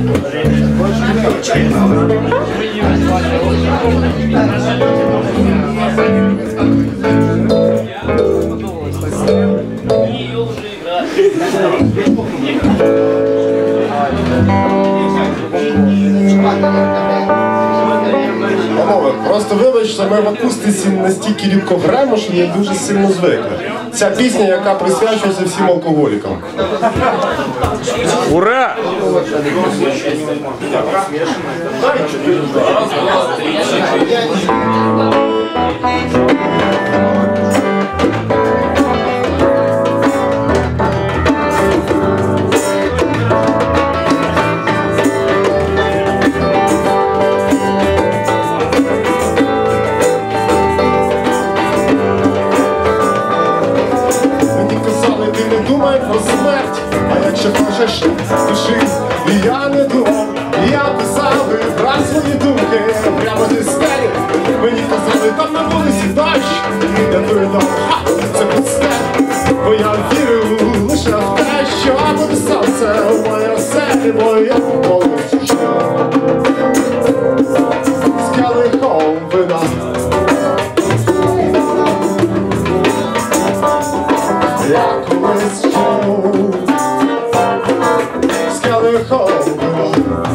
Панове, просто вибачте, ми в акустиці настільки рідко граємо, що не дуже сильно звикли. Ця пісня, яка присвячується всім алкоголікам. Ура! Про смерть, а якщо хочеш, пиши. І я не думав, я писав і брав свої думки прямо зі стелі. Мені казали, там на вулиці дощ. Я думав, ха, це пусте. Бо я вірив лише в те, що буде сонце у моїй оселі, моя полиці. З келихом вина. Я колись чув з келихом вина.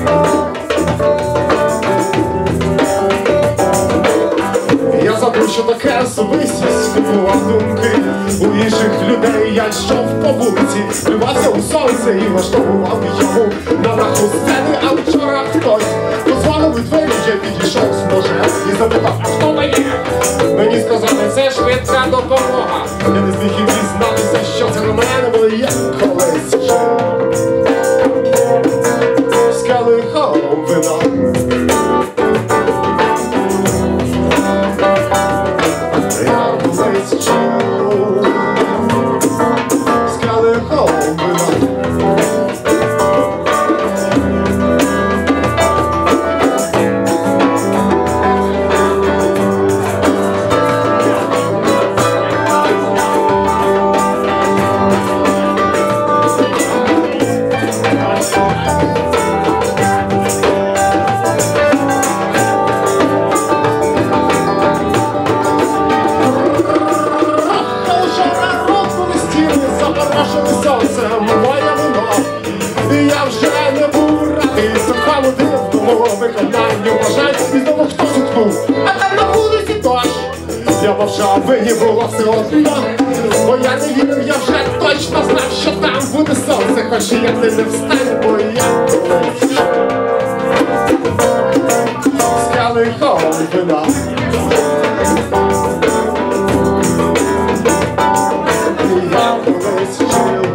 Я забув, що таке особистість, купував думки у інших людей. Я йшов по вулиці, плювався у сонце і влаштовував йому на даху сцени. А вчора хтось позвонив у двері, вже підійшов з ножем і запитав, а хто ви є? Мені сказали, це швидка допомога. Я не зміг і дізнатися, що це на мене, бо я колись жив з келихом вина. Я колись жив з келихом вина. Я мовчав, мені було все одно, бо я не вірив, я вже точно знав, що там буде сонце, хоч як ти не встань, бо я колись з келихом вина. Я колись жив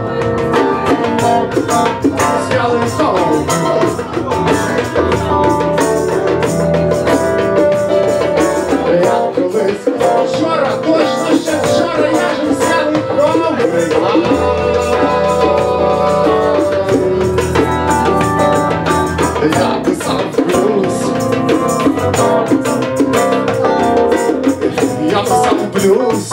з келихом вина. Вчора, точно ще вчора, я ж з келихом вина. Я писав блюз. Я писав блюз.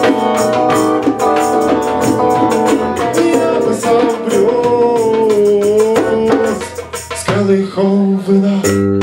Я писав блюз з келихом вина.